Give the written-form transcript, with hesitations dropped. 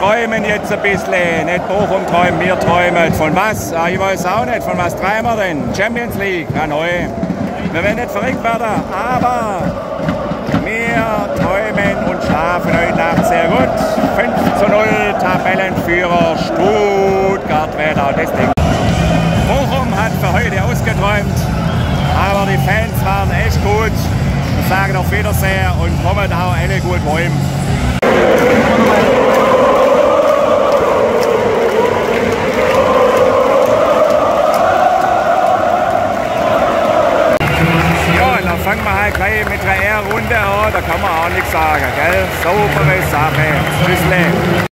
träumen jetzt ein bisschen. Nicht Bochum träumen, wir träumen. Von was? Ich weiß auch nicht. Von was träumen wir denn? Champions League, neu. Wir werden nicht verrückt werden, aber wir träumen und schlafen heute Nacht sehr gut. 5:0, Tabellenführer Stuttgart wird auch das Ding. Bochum hat für heute ausgeträumt, aber die Fans waren echt gut. Wir sagen auf Wiedersehen und kommen auch alle gut heim. Ja, dann fangen wir halt gleich mit der R-Runde an, da kann man auch nichts sagen, gell? Saubere Sache. Tschüssle.